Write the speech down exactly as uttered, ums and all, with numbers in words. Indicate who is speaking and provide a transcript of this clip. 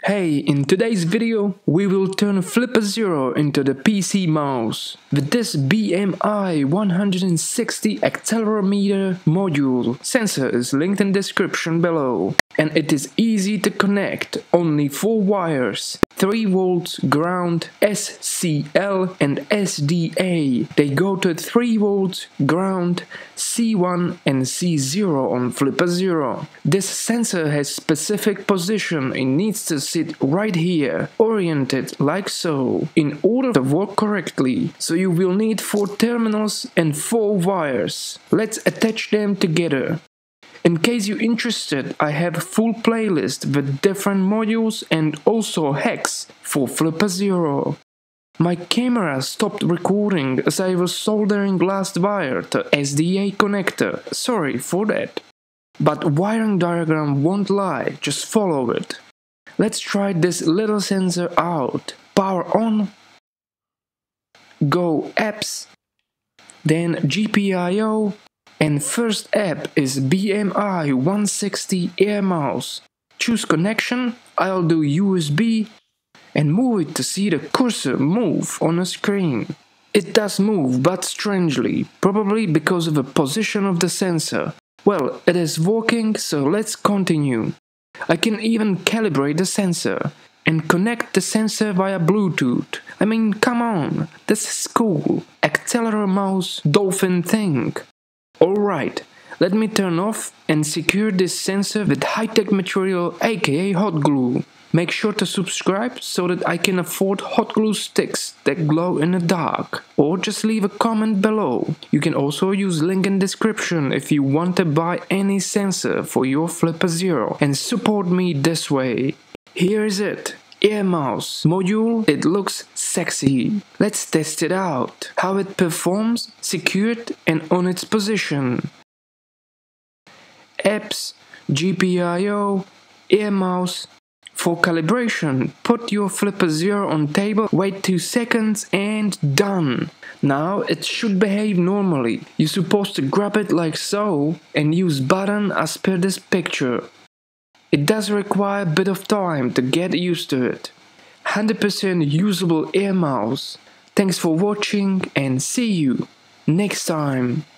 Speaker 1: Hey, in today's video, we will turn Flipper Zero into the P C mouse with this B M I one sixty accelerometer module. Sensor is linked in description below. And it is easy to connect, only four wires, three volts, ground, S C L and S D A. They go to three volts, ground, C one and C zero on Flipper Zero. This sensor has specific position, it needs to sit right here, oriented like so, in order to work correctly. So you will need four terminals and four wires. Let's attach them together. In case you're interested, I have a full playlist with different modules and also hacks for Flipper Zero. My camera stopped recording as I was soldering last wire to S D A connector, sorry for that. But wiring diagram won't lie, just follow it. Let's try this little sensor out. Power on, go apps, then G P I O. And first app is B M I one sixty Air Mouse. Choose connection, I'll do U S B and move it to see the cursor move on the screen. It does move, but strangely, probably because of the position of the sensor. Well, it is working, so let's continue. I can even calibrate the sensor and connect the sensor via Bluetooth. I mean, come on, this is cool. Accelerometer mouse dolphin thing. Alright, let me turn off and secure this sensor with high-tech material aka hot glue. Make sure to subscribe so that I can afford hot glue sticks that glow in the dark. Or just leave a comment below. You can also use link in description if you want to buy any sensor for your Flipper Zero and support me this way. Here is it. Air mouse module, it looks sexy. Let's test it out. How it performs, secured and on its position. Apps, G P I O, Air mouse. For calibration, put your Flipper Zero on table, wait two seconds and done. Now it should behave normally. You're supposed to grab it like so and use button as per this picture. It does require a bit of time to get used to it. one hundred percent usable air mouse. Thanks for watching and see you next time.